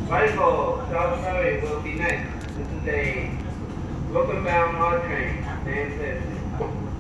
Michael, South Surrey will be next. This is a local bound R train. Stand set.